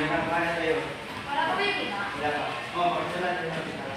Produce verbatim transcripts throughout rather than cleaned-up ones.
nakakana tayo. Wala pa ba yung pina? Wala pa. Oo, pagsalan tayo ng pina.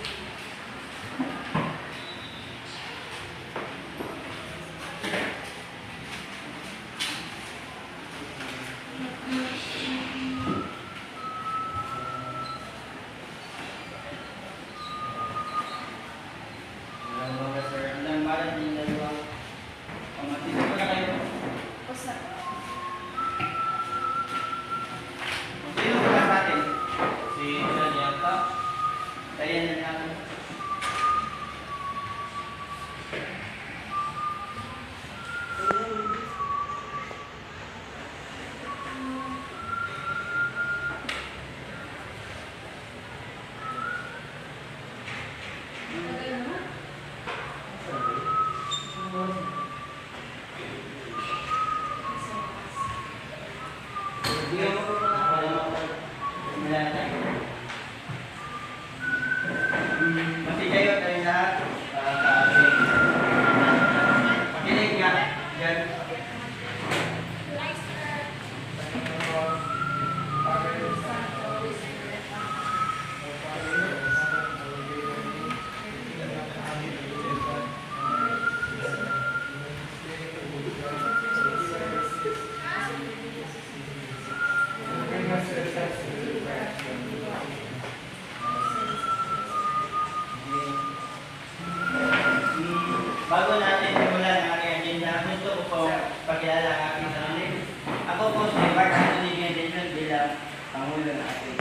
Bago natin simulan ang aking agenda, gusto ko po pakilala ang aking sarili. Ako po si Mark Anthony Gendron bilang Pangulo ng ating.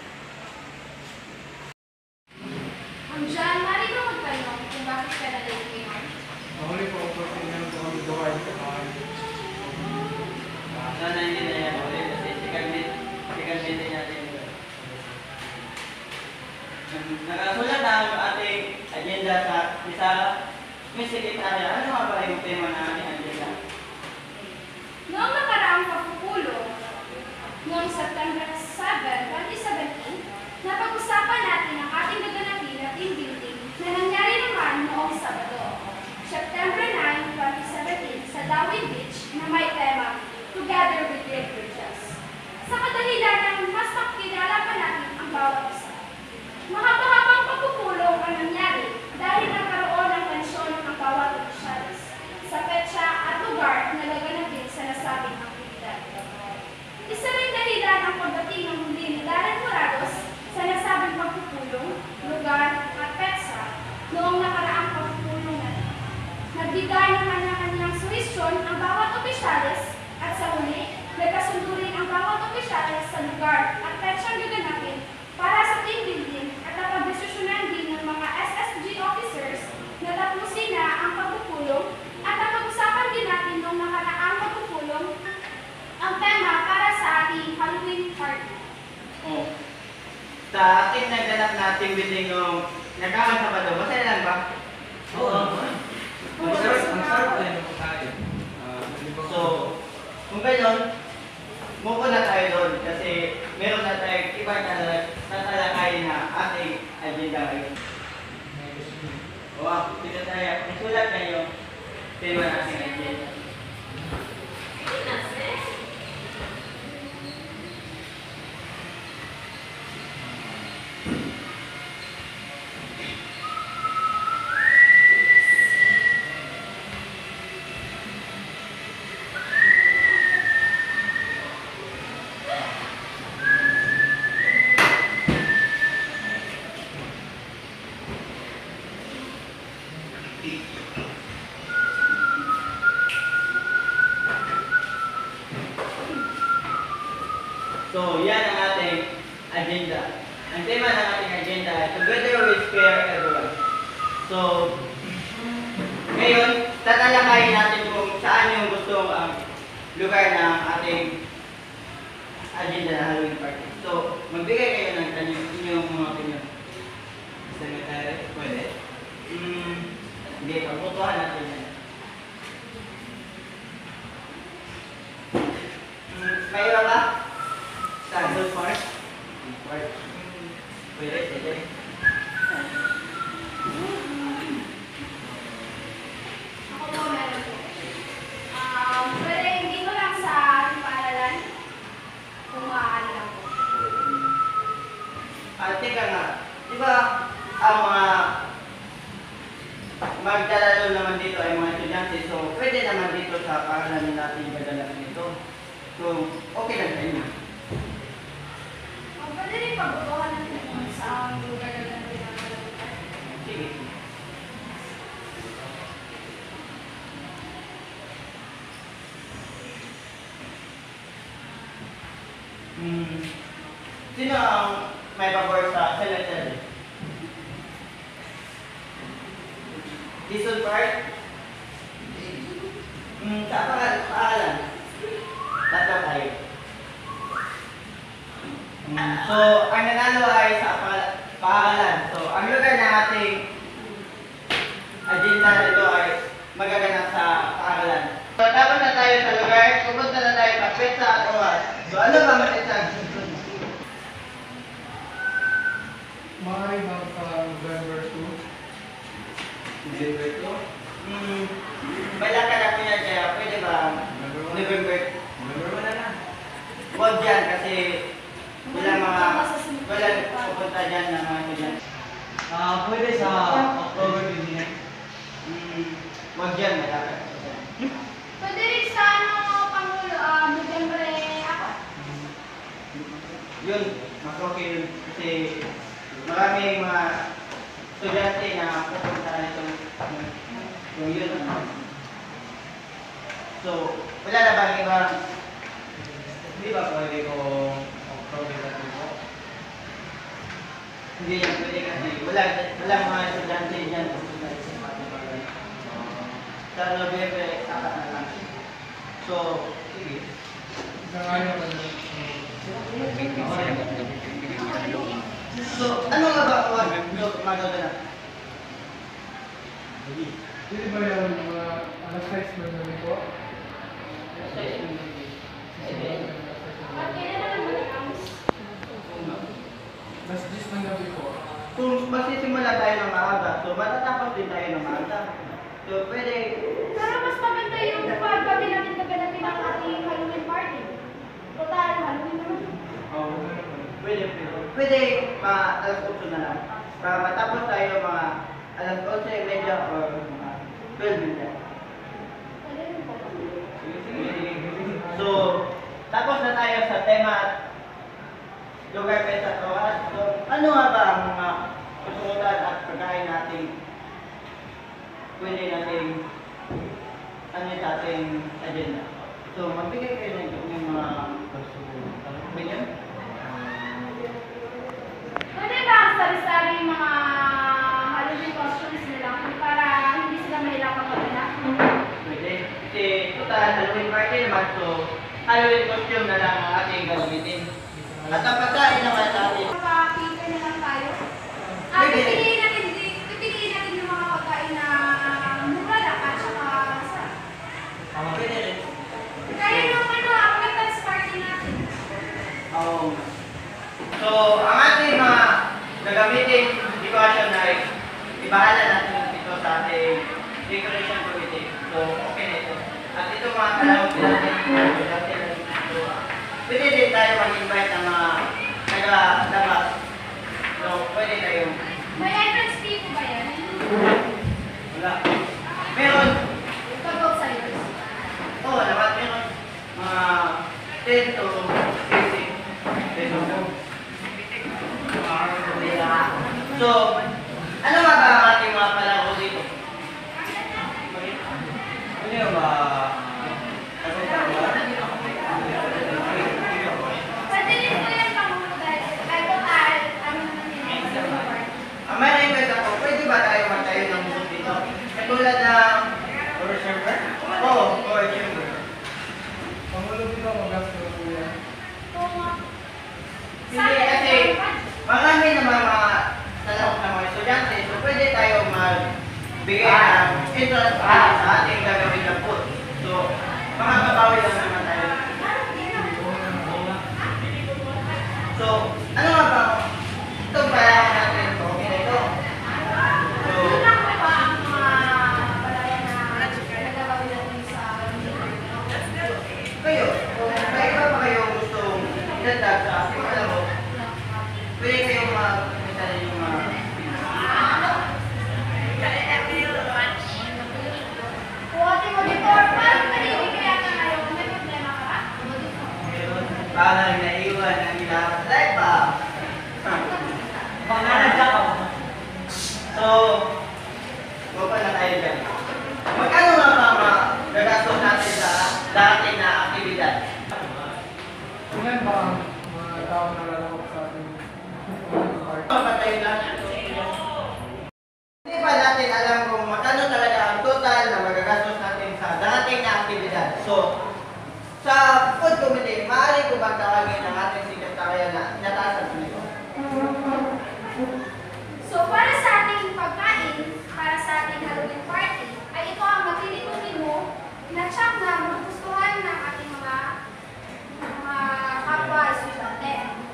Ang John, mari ko magtanong kung bakit ka na-late ngayon? Mahuli po ako kasi ngayon ko kami gawa sa bahay. Sana hindi na yan ulit kasi sikagmitin natin. Nakasulat ang ating agenda sa isa. Miss Secretary, ano nga ba yung tema na ating agenda? Noong nakaraang pagpupulong, noong September seventh, twenty seventeen, napag-usapan natin ang ating gaganapin at team building na nangyari naman noong Sabado, September ninth, twenty seventeen, sa Darwin Beach na may tema, Together with Great Bridges. Sa kadahilanan, mas makikilala pa natin ang bawat isa. Mahaba-habang pagpupulong ang nangyari dahil nagkaroon ng tensyon ng bawat opisyalis sa petsa at lugar na gaganapin sa nasabing aktibidad. Isa rin dahilan ang pagdating ng huli ni Darren Morados sa nasabing pagpupulong, lugar at petsa noong nakaraang pagpupulong na ito. Nagbigay ng kanya-kanyang suwisyon ang bawat opisyalis at sa huli, nagkasundo rin ang bawat opisyalis sa lugar at petsang gaganapin para sa team building at napagdesisyonan din ng mga S S G officers na tapusin na ang pagpupulong at napag-usapan din natin nung nakaraang pagpupulong ang tema para sa ating Halloween party. Oh. Sa ating nagdanap na team building nung nagkakan Sabado, masaya lang ba? Oo. Ang sarap, ang sarap tayo ng tayo. So, kung gano'n, muko na tayo doon kasi meron na tayong ibang tatalakayin na ating agenda ngayon. O ako, dito tayo, isulat na yung tema ng ating agenda. So, yan ang ating agenda. Ang tema ng ating agenda ay Together we spare everyone. So, ngayon, tatalakayin natin kung saan yung gusto ang lugar ng ating agenda na Halloween party. So, magbigay kayo ng kanyang inyong mga opinion. Secretary, pwede? Hmm, hindi, pagputuhan natin yan. Hmm, kayo ba? Standard part? Part. Pwede, pwede. Ako po meron po. Um, pwede hindi ko lang sa ating paaralan kung maaari lang po. natin gagalatin ito. So, okay lang sa inyo. Ang pwede rin pagbubuhan natin kung saan lugar na lang pinagalaman. Sige. Hmm. Sino ang may pabor sa cemetery? Diesel part? Hmm, sa pangalan? Pangalan? Tatlo tayo. Hmm, so, ang nanalo ay sa pangalan. pangalan. So, ang lugar na ating agenda nito ay magaganap sa pangalan. So, tapos na tayo sa lugar, pupunta na tayo sa petsa at oras. So, ano ba matitag? Maaari ba sa November two? November two? Hmm, malakad ako niya kaya pwede ba November? November one na na. Huwag dyan kasi walang mga, walang pupunta dyan na mga dyan. Ah, pwede sa October twenty-nine. Hmm, huwag dyan, malakad ako dyan. Pwede rin sa ano, Pangulo, ah, November apat. Yun, mas okay yun. Kasi maraming mga estudyante na pupunta nito. Yung yun, ano. So, wala na bang ibang Hindi ba pwede ko October thirty po? hindi yan pwede kasi wala, wala mga estudyante dyan. Sa November, apat na lang. So, sige. Isang ayaw ka na. So, ano nga ba huwag magaganap? Hindi ba yung mga alas size na namin po? At kailan naman mag-announce? Alas diyes ng gabi po. Kung magsisimula tayo ng maaga, so matatapos din tayo ng maaga. So, pwede, Pero mas maganda yung paggabi natin gaganapin ang ating Halloween party. Total, Halloween naman. Oo, wala naman. pwede, pwede, pwede pa alas otso na lang. Para matapos tayo mga alas otso media or mga twelve media. Pwede rin po. So, tapos na tayo sa tema at lugar pesa at oras. So, ano nga ba ang mga kasuotan at pagkain natin pwede natin ano sa ating agenda? So, magbigay kayo ng yung mga opinion. Pwede ba ang sari-sari mga Halloween costumes nila para hindi sila mahirapan maghanap? Pwede. Kasi total Halloween party naman, so Halloween costume na lang ang ating gagamitin. At ang pagkain naman natin, Maka-cater na lang tayo. Ah, Pwede. pipiliin natin, di- pipiliin natin yung mga pagkain na mura lang at saka masarap. pwede rin. Kaya yung ano, acceptance party natin. Um, so, ang ating mga gagamitin decoration ay ibahala natin ito sa ating decoration committee. So, okay na ito. At ito mga kalawag natin, so, pwede din tayo mag-invite ng mga taga-labas. So, pwede tayo. May entrance fee po ba yan? Wala. Meron. Pag-outsiders. Oo, dapat meron. Mga ten to fifteen pesos. So, ano nga ba ang ating mga palaro dito? Ano yung ba? Pwede rin po yan Pangulo dahil ay total, ano naman yun, Halloween party. Ang may request ako, pwede ba tayo magtayo ng booth dito? Katulad ng Or server? Oo, or chamber. Pangulo dito, magasto na po yan. Oo nga. Hindi kasi marami naman mga talakot ng mga estudyante, so pwede tayo magbigay ng entrance fee sa ating gagawin ng booth. So, makakabawi lang naman tayo. So, ano nga ba? Ito ba natin ito? Okay na ito. So, Yun lang po ba ang mga palayan na nagagawin natin sa kayo, kung may iba pa kayong gustong idagdag sa ating palaro, pwede kayong mag-kumita yung mga Kung ating auditor, parang kanibig kaya ka ngayon. Parang naiwan ang ilang life pa. Pangalan ka ako. So, baba na tayo dyan. Magkano nga mga gagastos natin sa darating na aktibidad? Ilan ba ang mga tao na lalakot sa ating park? Papatay lang yan. Hindi pa natin alam kung magkano talaga ang total na magagastos natin sa darating na aktibidad. So, sa food committee, maaari ko bang tawagin ang ating sekretarya na inatasan ko nito? So, para sa ating pagkain, para sa ating Halloween party, ay ito ang matitipon mo na tsak na magustuhan ng ating mga mga kapwa estudyante.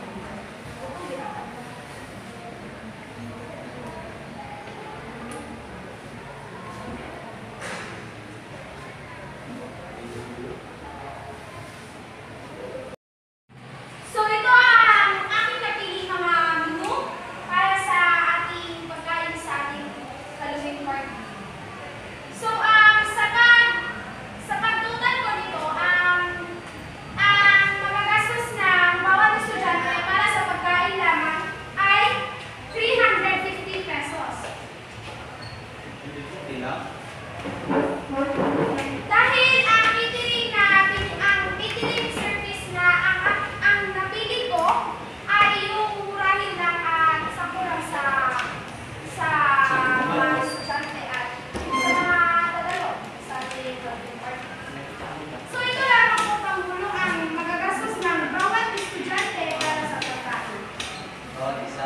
So, ito ang aking napili mga menu para sa ating pagkain sa ating Halloween party. So, um, sa pag sa pagtutan ko nito, ang ang magagastos ng bawat estudyante para sa pagkain lamang ay three hundred fifty pesos. Dahil ang catering na ang catering service na ang ang napili ko ay yung murahin lang at sakulang sa sa mga estudyante at sa mga dadalo sa ating Halloween party. So ito lamang po Pangulo ang magagastos ng bawat estudyante para sa pagkain. Bawat isa.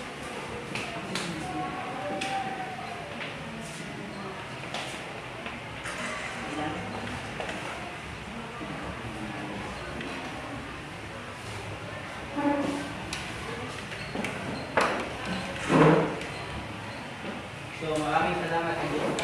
So, maraming salamat sa iyo.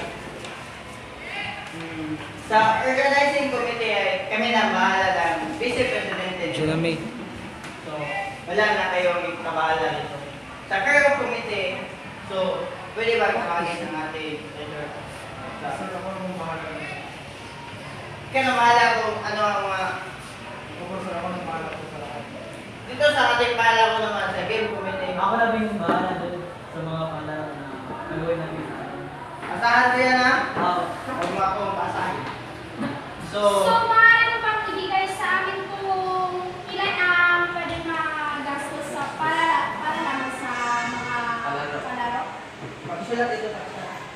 Hmm, sa organizing committee ay kami na bahala ng vice presidente. So, wala na kayong ikabahala nito. Sa care committee, so, pwede ba tawagin ng ating treasurer? Kasi Sa- ako nang bahala. Ikaw na bahala kung ano ang mga... Ako sa ako nang bahala ko sa lahat. Dito sa ating bahala ko naman sa game committee. Ako na din yung bahala doon sa mga palaro na gagawin natin sa atin. Asahan ko yan ha? Oo. Huwag mo akong pasahin. So, So, maaari mo bang ibigay sa amin kung ilan ang pwede magastos sa para para naman sa mga Palaro. palaro? pagsulat ito sa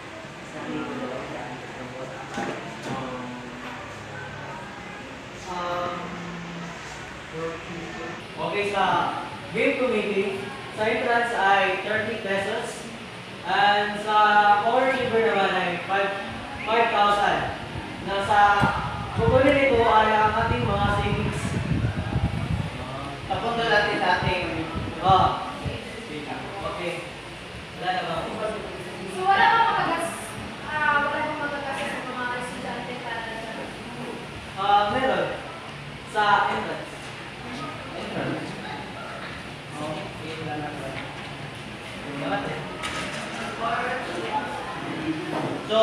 Um, okay, sa game committee, sa entrance ay thirty pesos. And sa core receiver naman ay five thousand. Na sa kukunin nito ay ang ating mga savings. Papunta natin sa ating... Oh. Okay. Wala na ba? So, wala bang magagas ah wala bang magagastos sa mga estudyante para sa Ah, meron. Sa entrance. Entrance. Oh, okay, wala na ba? Wala na. So,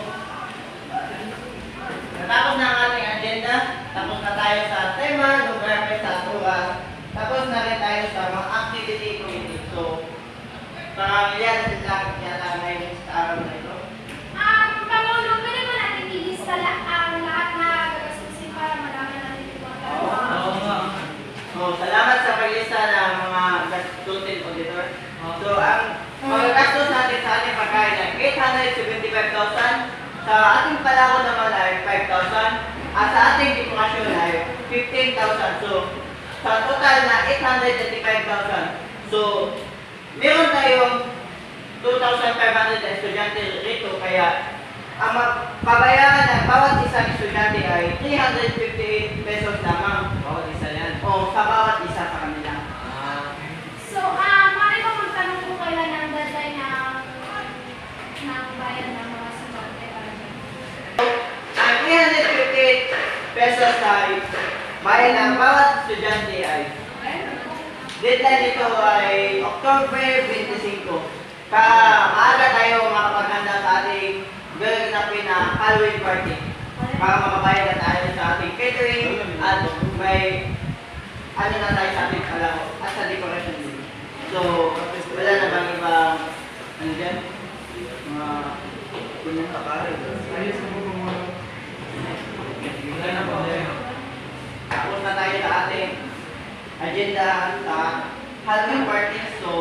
natapos na ang ating agenda. Tapos na tayo sa tema, lugar, sa turas. Tapos na rin tayo sa mga activity committee. So, parang yan lang yata ngayon sa araw na ito. Um, Pangulo, pwede ba natin ilista la- ang lahat na gagastusin para malaman natin yung mga Oo nga. So, salamat sa paglista ng mga gastusin auditor. So, ang mga gastos natin sa ating pagkain ay eight hundred seventy-five thousand. Sa ating palako naman ay five thousand. At sa ating dekorasyon ay fifteen thousand. So, sa total na eight hundred thirty-five thousand. So, meron tayong two thousand five hundred na estudyante rito. Kaya, ang pabayaran ng bawat isang estudyante ay three hundred fifty-eight pesos lamang. Bawat isa yan. O, sa bawat isa sa kanila. Ah, So, ah, maaari ba magtanong kung kailan ang deadline ng ng bayan ng mga estudyante para dyan? Ang three hundred fifty-eight pesos ay bayan ng bawat estudyante ay deadline nito ay October twenty-five. Kaya maaga tayo makapaghanda sa ating gaganapin na Halloween party para makabayad na tayo sa ating catering at may ano na tayo sa ating palaro at sa decoration din. So, wala na bang ibang, ano dyan? Mga kunyang kapare. Ayos na po mga Wala na po. Tapos na tayo sa ating agenda sa Halloween party. So,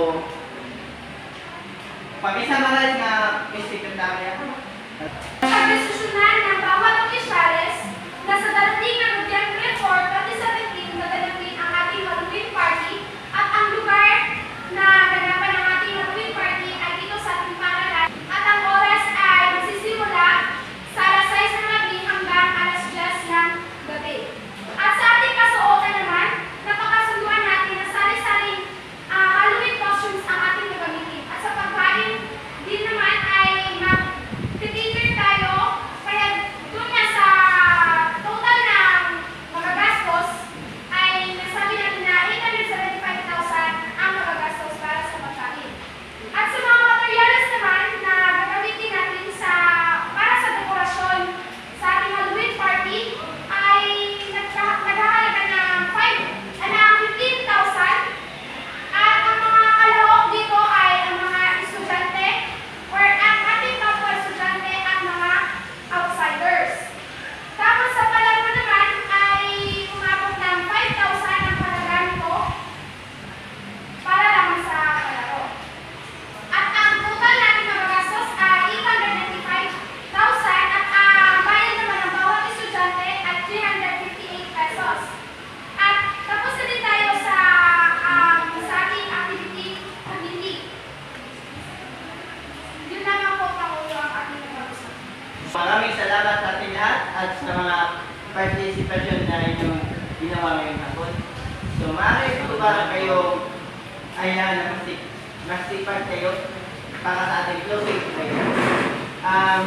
pag-isamahan nga Miss Secretary. Pagdesisyonan ng bawat opisyales na sa darating na Nobyembre four, twenty seventeen gaganapin ang ating Halloween party at ang lugar na ganapan ng ating Halloween party ay dito sa ating paaralan at ang oras ay magsisimula sa alas sais ng gabi hanggang alas diyes ng gabi. At sa ating kasuotan naman, napakasunduan natin na sari-saring ah, Halloween costumes ang ating gagamitin. At sa pagkain din naman ay mag-titiner tayo, kaya doon nga sa total ng mga gastos ay nasabi natin na eight hundred seventy-five thousand ang magagastos para sa pagkain. At sa mga materials naman na gagamitin natin sa para sa dekorasyon sa ating Halloween party ay nagka- naghahalaga ng five, ah, ng fifteen thousand. At ang mga kalahok dito ay ang mga estudyante or ang ating kapwa estudyante ang mga outsiders. Tapos sa palaro naman ay umabot ng five thousand ang halaga nito para lamang sa palaro. At ang total natin na magastos ay eight hundred ninety-five thousand at ang bayad naman ng bawat estudyante ay three hundred fifty-eight pesos. At tapos na din tayo sa um, sa ating activity committee. Yun naman po Pangulo ang ating nag-usap. Maraming salamat sa ating lahat at sa mga participation na inyong ginawa ngayong hapon. So, maaari po ba kayo ayan na masip, masipag kayo para sa ating closing prayer? Um,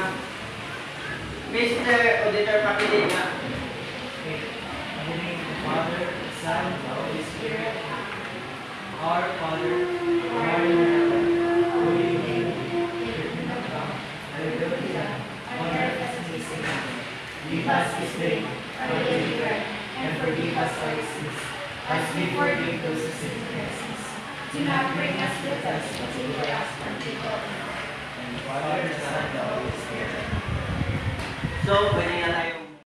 Mister Auditor Pakilin nga. Okay. In the name of the Father, the Son, and the Holy Spirit. Our Father, who art in heaven, hallowed be your name. Your kingdom come, thy will be done, on earth as it is in heaven. Give us this day our daily bread, and forgive us our sins, as we forgive those who sin against us. Do not bring us to test, but deliver us from evil. And the Father, the Son, and the Holy Spirit. So, pwede na tayo